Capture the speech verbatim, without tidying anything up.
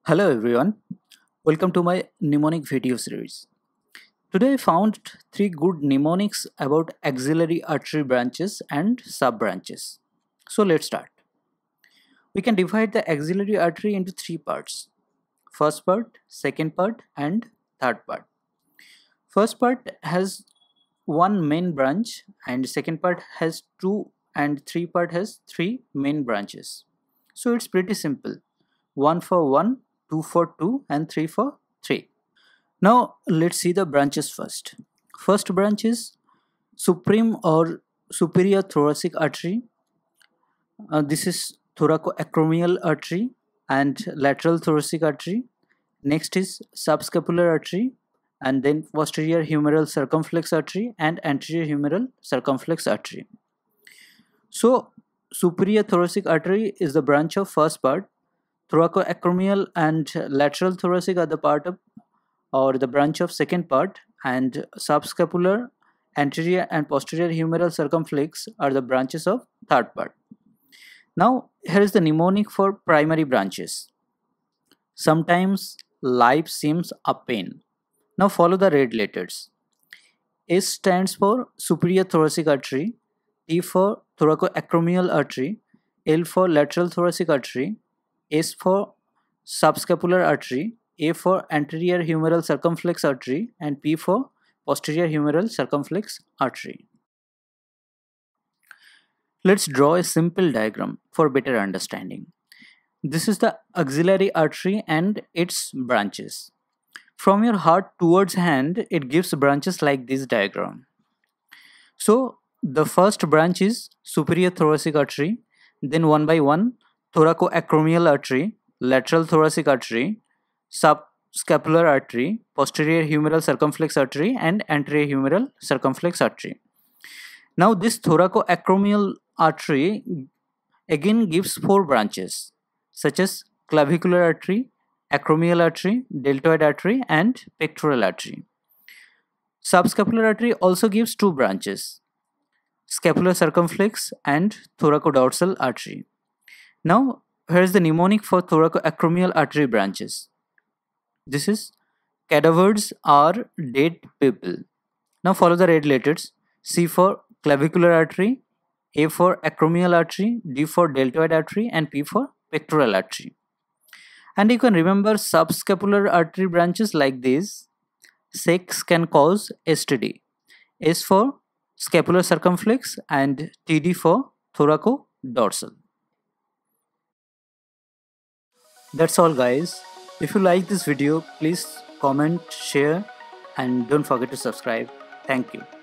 Hello everyone, welcome to my mnemonic video series. Today I found three good mnemonics about axillary artery branches and sub-branches. So let's start. We can divide the axillary artery into three parts. First part, second part and third part. First part has one main branch and second part has two and three part has three main branches. So it's pretty simple. one for one, two for two and three for three. Now let's see the branches first. First branch is supreme or superior thoracic artery. Uh, this is thoracoacromial artery and lateral thoracic artery. Next is subscapular artery and then posterior humeral circumflex artery and anterior humeral circumflex artery. So superior thoracic artery is the branch of first part. Thoracoacromial and lateral thoracic are the part of or the branch of second part, and subscapular, anterior and posterior humeral circumflex are the branches of third part. Now here is the mnemonic for primary branches. Sometimes life seems a pain. Now follow the red letters. S stands for superior thoracic artery, T for thoracoacromial artery, L for lateral thoracic artery, S for subscapular artery, A for anterior humeral circumflex artery, and P for posterior humeral circumflex artery. Let's draw a simple diagram for better understanding. This is the axillary artery and its branches. From your heart towards hand, it gives branches like this diagram. So the first branch is superior thoracic artery, then one by one thoracoacromial artery, lateral thoracic artery, subscapular artery, posterior humeral circumflex artery, and anterior humeral circumflex artery. Now this thoracoacromial artery again gives four branches such as clavicular artery, acromial artery, deltoid artery, and pectoral artery. Subscapular artery also gives two branches, scapular circumflex and thoracodorsal artery. Now here is the mnemonic for thoracoacromial artery branches. This is cadavers are dead people. Now follow the red letters. C for clavicular artery, A for acromial artery, D for deltoid artery, and P for pectoral artery. And you can remember subscapular artery branches like this. Sex can cause S T D. S for scapular circumflex and T D for thoracodorsal. That's all guys. If you like this video, please comment, share, and don't forget to subscribe. Thank you.